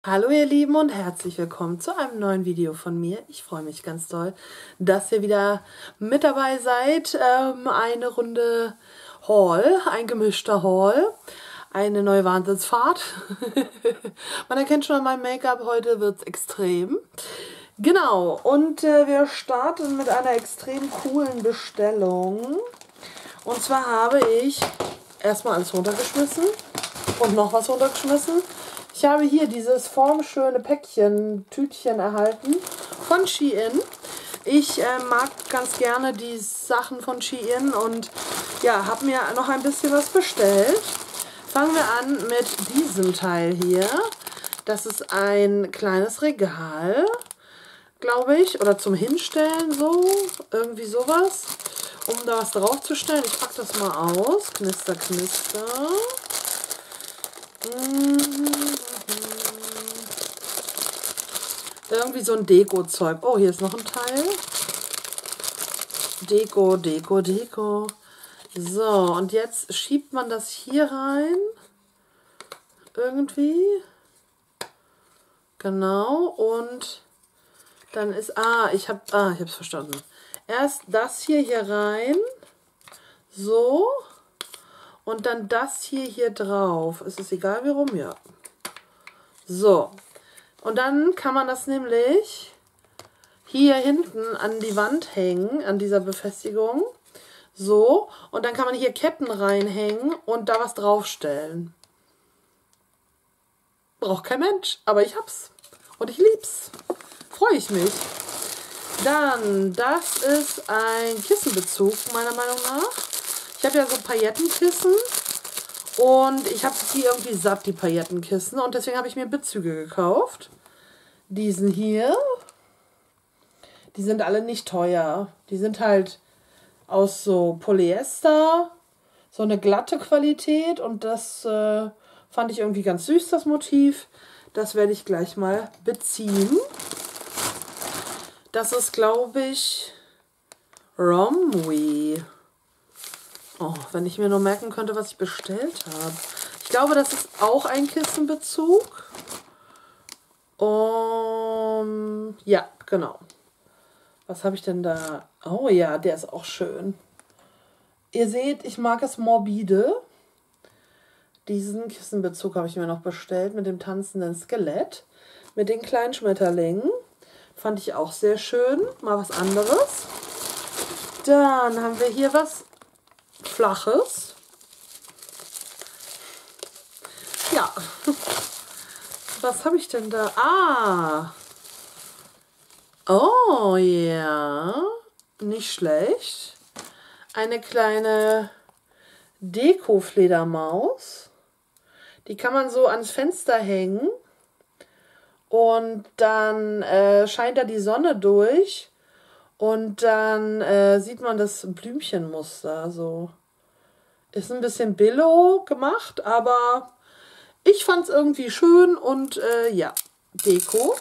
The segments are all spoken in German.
Hallo ihr Lieben und herzlich willkommen zu einem neuen Video von mir. Ich freue mich ganz doll, dass ihr wieder mit dabei seid. Eine Runde Haul, ein gemischter Haul, eine neue Wahnsinnsfahrt. Man erkennt schon an meinem Make-up, heute wird es extrem. Genau, und wir starten mit einer extrem coolen Bestellung. Und zwar habe ich erstmal alles runtergeschmissen und noch was runtergeschmissen. Ich habe hier dieses formschöne Päckchen, Tütchen erhalten von Shein. Ich mag ganz gerne die Sachen von Shein und ja, habe mir noch ein bisschen was bestellt. Fangen wir an mit diesem Teil hier. Das ist ein kleines Regal, glaube ich, oder zum Hinstellen so, irgendwie sowas, um da was draufzustellen. Ich packe das mal aus. Knister, knister. Irgendwie so ein Deko-Zeug. Oh, hier ist noch ein Teil. Deko, Deko, Deko. So, und jetzt schiebt man das hier rein. Irgendwie. Genau. Und dann ist... ich hab's verstanden. Erst das hier rein. So. Und dann das hier drauf. Ist es egal, wie rum? Ja. So. Und dann kann man das nämlich hier hinten an die Wand hängen, an dieser Befestigung. So. Und dann kann man hier Ketten reinhängen und da was draufstellen. Braucht kein Mensch, aber ich hab's. Und ich lieb's. Freue ich mich. Dann, das ist ein Kissenbezug, meiner Meinung nach. Ich habe ja so Paillettenkissen. Und ich habe die irgendwie satt, die Paillettenkissen. Und deswegen habe ich mir Bezüge gekauft. Diesen hier. Die sind alle nicht teuer. Die sind halt aus so Polyester. So eine glatte Qualität. Und das fand ich irgendwie ganz süß, das Motiv. Das werde ich gleich mal beziehen. Das ist, glaube ich, Romwe. Oh, wenn ich mir nur merken könnte, was ich bestellt habe. Ich glaube, das ist auch ein Kissenbezug. Ja, genau. Was habe ich denn da? Oh ja, der ist auch schön. Ihr seht, ich mag es morbide. Diesen Kissenbezug habe ich mir noch bestellt mit dem tanzenden Skelett. Mit den kleinen Schmetterlingen. Fand ich auch sehr schön. Mal was anderes. Dann haben wir hier was Flaches. Ja. Was habe ich denn da? Oh ja. Nicht schlecht. Eine kleine Deko-Fledermaus. Die kann man so ans Fenster hängen. Und dann scheint da die Sonne durch. Und dann sieht man das Blümchenmuster so. Ist ein bisschen billo gemacht, aber ich fand es irgendwie schön und ja, Deko.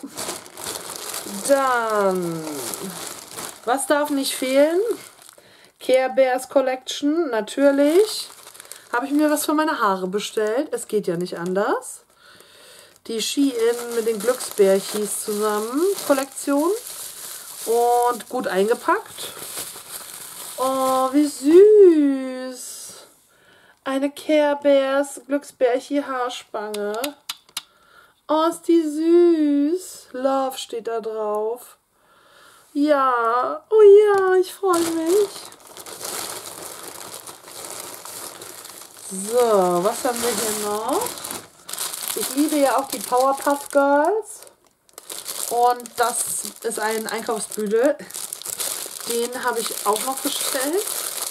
Dann, was darf nicht fehlen? Care Bears Collection, natürlich. Habe ich mir was für meine Haare bestellt. Es geht ja nicht anders. Die Shein mit den Glücksbärchis zusammen Kollektion. Und gut eingepackt. Oh, wie süß. Eine Care Bears Glücksbärchi Haarspange. Oh, ist die süß. Love steht da drauf. Ja. Oh ja, ich freue mich. So, was haben wir hier noch? Ich liebe ja auch die Powerpuff Girls. Und das ist ein Einkaufsbügel. Den habe ich auch noch bestellt.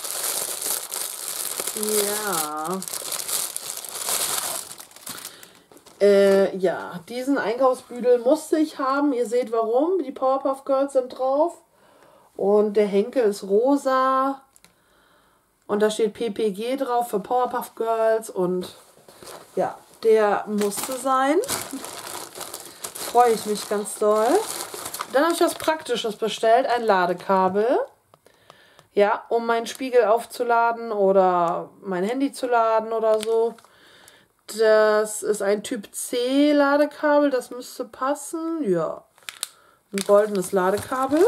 Ja. Ja, diesen Einkaufsbügel musste ich haben. Ihr seht warum. Die Powerpuff Girls sind drauf. Und der Henkel ist rosa. Und da steht PPG drauf für Powerpuff Girls. Und ja, der musste sein. Freue ich mich ganz doll. Dann habe ich was Praktisches bestellt. Ein Ladekabel. Ja, um meinen Spiegel aufzuladen oder mein Handy zu laden oder so. Das ist ein Typ C Ladekabel, das müsste passen. Ja, ein goldenes Ladekabel.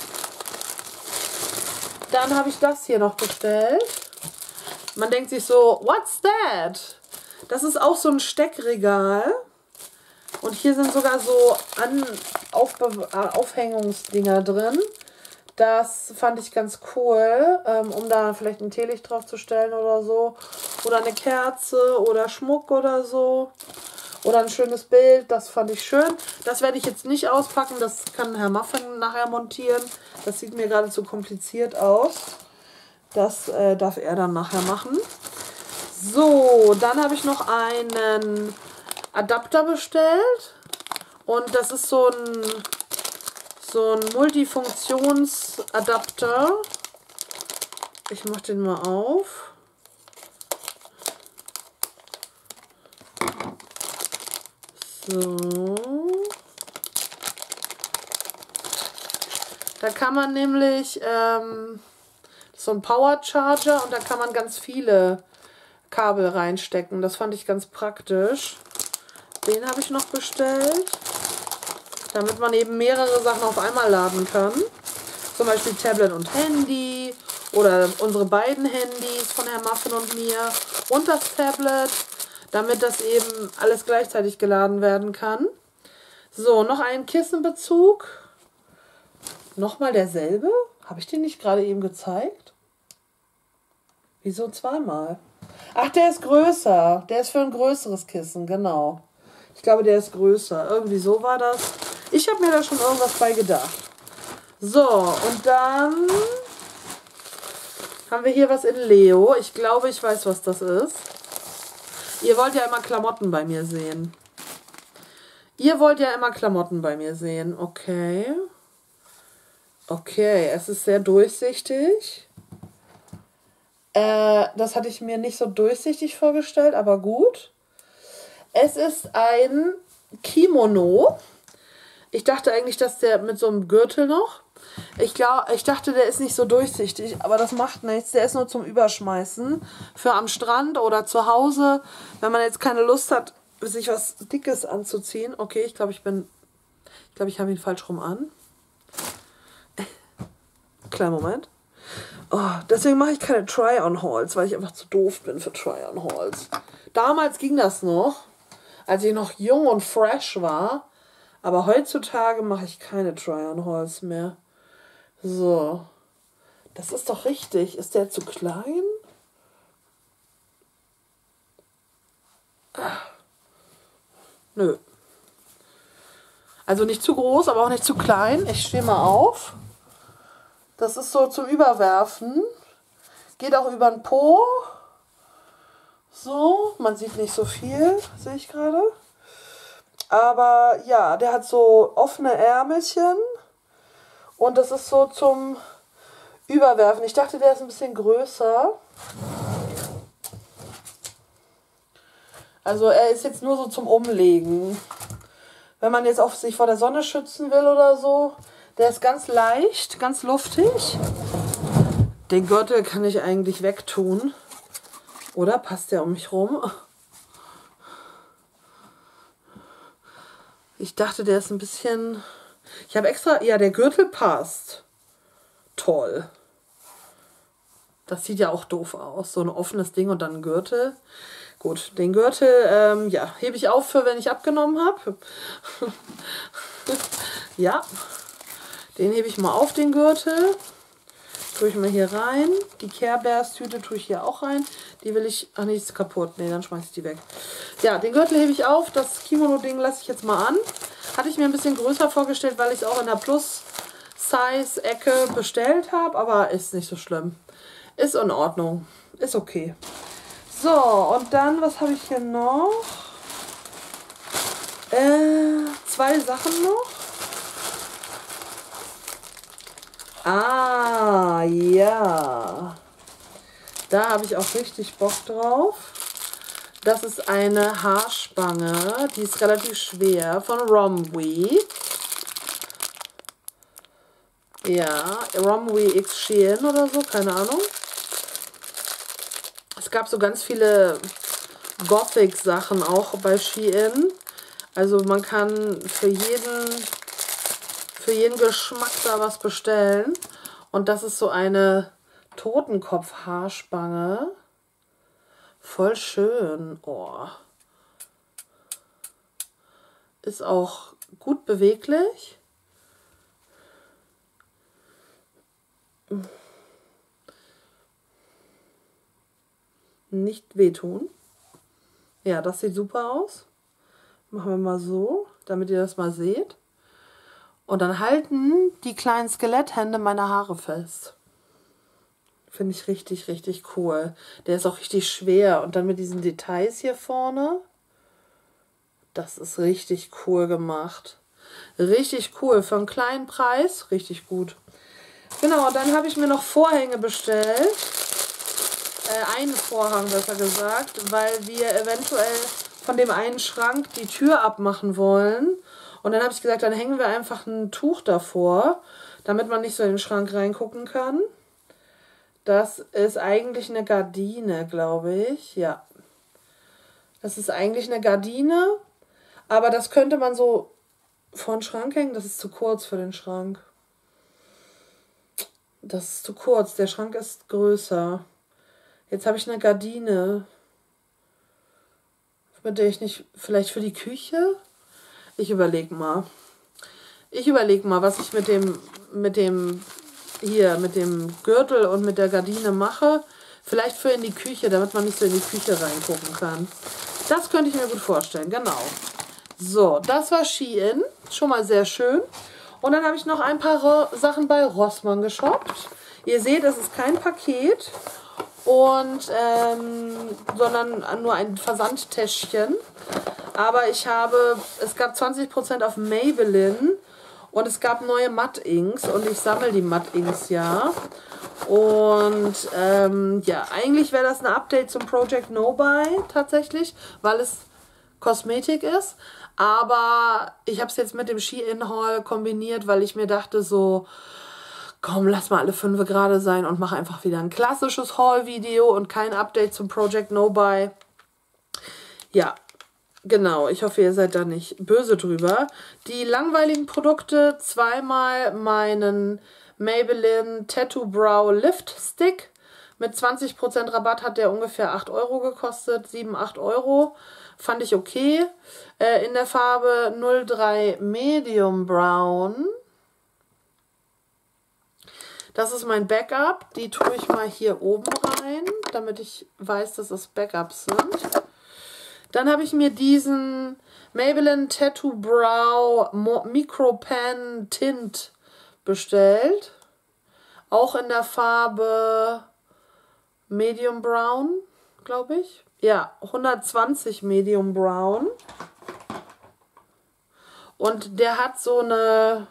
Dann habe ich das hier noch bestellt. Man denkt sich so, what's that? Das ist auch so ein Steckregal. Und hier sind sogar so Aufhängungsdinger drin. Das fand ich ganz cool, um da vielleicht ein Teelicht drauf zu stellen oder so. Oder eine Kerze oder Schmuck oder so. Oder ein schönes Bild, das fand ich schön. Das werde ich jetzt nicht auspacken, das kann Herr Muffin nachher montieren. Das sieht mir gerade zu kompliziert aus. Das darf er dann nachher machen. So, dann habe ich noch einen Adapter bestellt. Und das ist so ein Multifunktionsadapter. Ich mache den mal auf. So. Da kann man nämlich so ein Power Charger und da kann man ganz viele Kabel reinstecken. Das fand ich ganz praktisch. Den habe ich noch bestellt, damit man eben mehrere Sachen auf einmal laden kann. Zum Beispiel Tablet und Handy oder unsere beiden Handys von Herrn Muffin und mir und das Tablet, damit das eben alles gleichzeitig geladen werden kann. So, noch ein Kissenbezug. Nochmal derselbe? Habe ich den nicht gerade eben gezeigt? Wieso zweimal? Ach, der ist größer. Der ist für ein größeres Kissen, genau. Ich glaube, der ist größer. Irgendwie so war das. Ich habe mir da schon irgendwas bei gedacht. So, und dann haben wir hier was in Leo. Ich glaube, ich weiß, was das ist. Ihr wollt ja immer Klamotten bei mir sehen. Okay. Okay, es ist sehr durchsichtig. Das hatte ich mir nicht so durchsichtig vorgestellt, aber gut. Es ist ein Kimono. Ich dachte eigentlich, dass der mit so einem Gürtel noch. Ich dachte, der ist nicht so durchsichtig, aber das macht nichts. Der ist nur zum Überschmeißen für am Strand oder zu Hause, wenn man jetzt keine Lust hat, sich was Dickes anzuziehen. Okay, ich glaube, ich habe ihn falsch rum an. Kleinen Moment. Oh, deswegen mache ich keine Try-on-Hauls, weil ich einfach zu doof bin für Try-on-Hauls. Damals ging das noch, als ich noch jung und fresh war. Aber heutzutage mache ich keine Try-on-Hauls mehr. So. Das ist doch richtig. Ist der zu klein? Nö. Also nicht zu groß, aber auch nicht zu klein. Ich stehe mal auf. Das ist so zum Überwerfen. Geht auch über den Po. So, man sieht nicht so viel, sehe ich gerade. Aber ja, der hat so offene Ärmelchen. Und das ist so zum Überwerfen. Ich dachte, der ist ein bisschen größer. Also er ist jetzt nur so zum Umlegen. Wenn man jetzt auf sich vor der Sonne schützen will oder so. Der ist ganz leicht, ganz luftig. Den Gürtel kann ich eigentlich wegtun. Oder passt der um mich rum? Ich dachte, der ist ein bisschen... Ich habe extra... Ja, der Gürtel passt. Toll. Das sieht ja auch doof aus. So ein offenes Ding und dann ein Gürtel. Gut, den Gürtel, ja, hebe ich auf für, wenn ich abgenommen habe. Ja, den hebe ich mal auf, den Gürtel. Tue ich mal hier rein. Die Care Bears Tüte tue ich hier auch rein. Die will ich... Ach nee, ist kaputt. Nee, dann schmeiße ich die weg. Ja, den Gürtel hebe ich auf. Das Kimono-Ding lasse ich jetzt mal an. Hatte ich mir ein bisschen größer vorgestellt, weil ich es auch in der Plus-Size-Ecke bestellt habe. Aber ist nicht so schlimm. Ist in Ordnung. Ist okay. So, und dann, was habe ich hier noch? 2 Sachen noch. Ah, ja. Da habe ich auch richtig Bock drauf. Das ist eine Haarspange. Die ist relativ schwer. Von Romwe. Ja, Romwe X Shein oder so. Keine Ahnung. Es gab so ganz viele Gothic-Sachen auch bei Shein. Also man kann für jeden Geschmack da was bestellen. Und das ist so eine Totenkopf-Haarspange. Voll schön. Oh. Ist auch gut beweglich. Nicht wehtun. Ja, das sieht super aus. Machen wir mal so, damit ihr das mal seht. Und dann halten die kleinen Skeletthände meine Haare fest. Finde ich richtig, richtig cool. Der ist auch richtig schwer. Und dann mit diesen Details hier vorne. Das ist richtig cool gemacht. Richtig cool. Für einen kleinen Preis. Richtig gut. Genau, und dann habe ich mir noch Vorhänge bestellt. Einen Vorhang, besser gesagt. Weil wir eventuell von dem einen Schrank die Tür abmachen wollen. Und dann habe ich gesagt, dann hängen wir einfach ein Tuch davor, damit man nicht so in den Schrank reingucken kann. Das ist eigentlich eine Gardine, glaube ich. Ja. Das ist eigentlich eine Gardine, aber das könnte man so vor den Schrank hängen. Das ist zu kurz für den Schrank. Das ist zu kurz. Der Schrank ist größer. Jetzt habe ich eine Gardine, mit der ich nicht... Vielleicht für die Küche? Ich überlege mal. Was ich mit dem Gürtel und mit der Gardine mache. Vielleicht für in die Küche, damit man nicht so in die Küche reingucken kann. Das könnte ich mir gut vorstellen, genau. So, das war Shein. Schon mal sehr schön. Und dann habe ich noch ein paar Sachen bei Rossmann geshoppt. Ihr seht, es ist kein Paket. Sondern nur ein Versandtäschchen. Aber es gab 20% auf Maybelline und es gab neue Matte Inks und ich sammle die Matte Inks ja. Und ja, eigentlich wäre das ein Update zum Project No Buy tatsächlich, weil es Kosmetik ist. Aber ich habe es jetzt mit dem Shein Haul kombiniert, weil ich mir dachte so, komm, lass mal alle 5 gerade sein und mach einfach wieder ein klassisches Haul-Video und kein Update zum Project No Buy. Ja, genau. Ich hoffe, ihr seid da nicht böse drüber. Die langweiligen Produkte, zweimal meinen Maybelline Tattoo Brow Lift Stick. Mit 20% Rabatt hat der ungefähr 8 Euro gekostet. 7, 8 Euro. Fand ich okay. In der Farbe 03 Medium Brown. Das ist mein Backup. Die tue ich mal hier oben rein, damit ich weiß, dass es Backups sind. Dann habe ich mir diesen Maybelline Tattoo Brow Micro Pen Tint bestellt. Auch in der Farbe Medium Brown, glaube ich. Ja, 120 Medium Brown. Und der hat so eine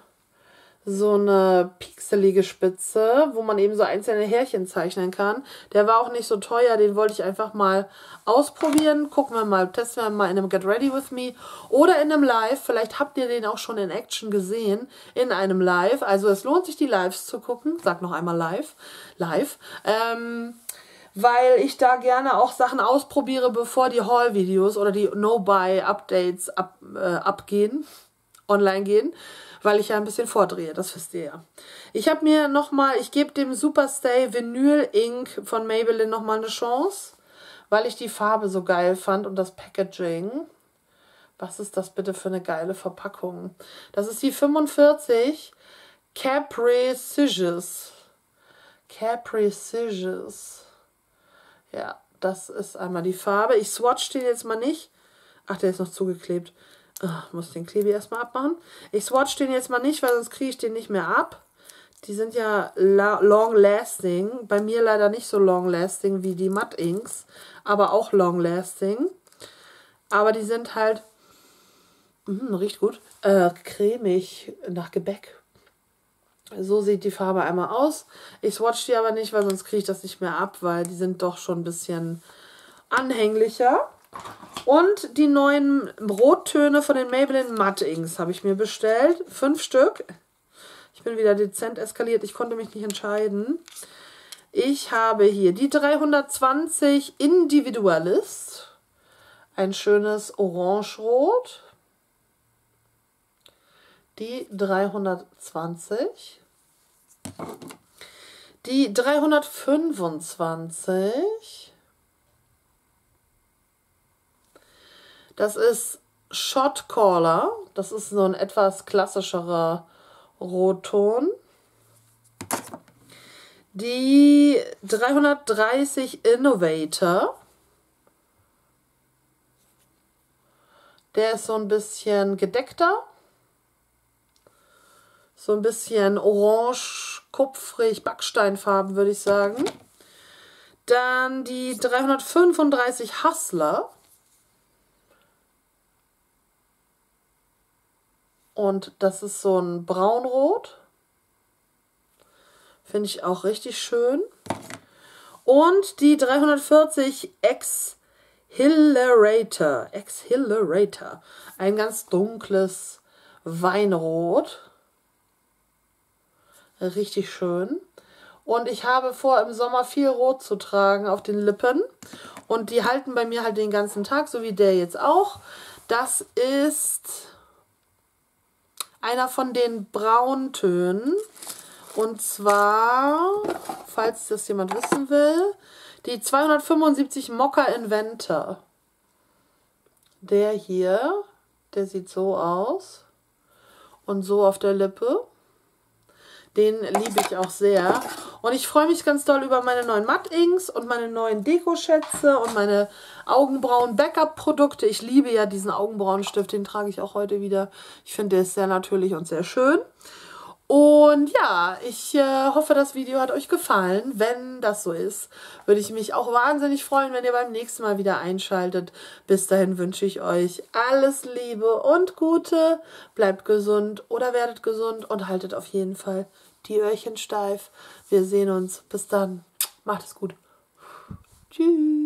pixelige Spitze, wo man eben so einzelne Härchen zeichnen kann. Der war auch nicht so teuer, den wollte ich einfach mal ausprobieren. Gucken wir mal, testen wir mal in einem Get Ready With Me oder in einem Live. Vielleicht habt ihr den auch schon in Action gesehen, in einem Live. Also es lohnt sich, die Lives zu gucken. Sag noch einmal live. Weil ich da gerne auch Sachen ausprobiere, bevor die Haul-Videos oder die No-Buy-Updates online gehen. Weil ich ja ein bisschen vordrehe, das wisst ihr ja. Ich habe mir nochmal, ich gebe dem Superstay Vinyl Ink von Maybelline nochmal eine Chance, weil ich die Farbe so geil fand und das Packaging. Was ist das bitte für eine geile Verpackung? Das ist die 45 Capricious. Ja, das ist einmal die Farbe. Ich swatch den jetzt mal nicht. Ach, der ist noch zugeklebt. Muss den Klebi erstmal abmachen. Ich swatch den jetzt mal nicht, weil sonst kriege ich den nicht mehr ab. Die sind ja long lasting. Bei mir leider nicht so long lasting wie die Matte Inks, aber auch long lasting. Aber die sind halt, riecht gut, cremig nach Gebäck. So sieht die Farbe einmal aus. Ich swatch die aber nicht, weil sonst kriege ich das nicht mehr ab, weil die sind doch schon ein bisschen anhänglicher. Und die neuen Rottöne von den Maybelline Matte Inks habe ich mir bestellt. 5 Stück. Ich bin wieder dezent eskaliert. Ich konnte mich nicht entscheiden. Ich habe hier die 320 Individualist. ein schönes Orangerot. Die 320. Die 325. Das ist Shot Caller. Das ist so ein etwas klassischerer Rotton. Die 330 Innovator. Der ist so ein bisschen gedeckter. So ein bisschen orange, kupfrig, Backsteinfarben, würde ich sagen. Dann die 335 Hustler. Und das ist so ein Braunrot. Finde ich auch richtig schön. Und die 340 Exhilarator. Exhilarator. Ein ganz dunkles Weinrot. Richtig schön. Und ich habe vor, im Sommer viel Rot zu tragen auf den Lippen. Und die halten bei mir halt den ganzen Tag, so wie der jetzt auch. Das ist einer von den Brauntönen. Und zwar, falls das jemand wissen will, die 275 Mocha Inventor. Der hier, der sieht so aus. Und so auf der Lippe. Den liebe ich auch sehr. Und ich freue mich ganz doll über meine neuen Matt Inks und meine neuen Dekoschätze und meine Augenbrauen-Backup-Produkte. Ich liebe ja diesen Augenbrauenstift, den trage ich auch heute wieder. Ich finde, der ist sehr natürlich und sehr schön. Und ja, ich hoffe, das Video hat euch gefallen. Wenn das so ist, würde ich mich auch wahnsinnig freuen, wenn ihr beim nächsten Mal wieder einschaltet. Bis dahin wünsche ich euch alles Liebe und Gute. Bleibt gesund oder werdet gesund und haltet auf jeden Fall die Öhrchen steif. Wir sehen uns. Bis dann. Macht es gut. Tschüss.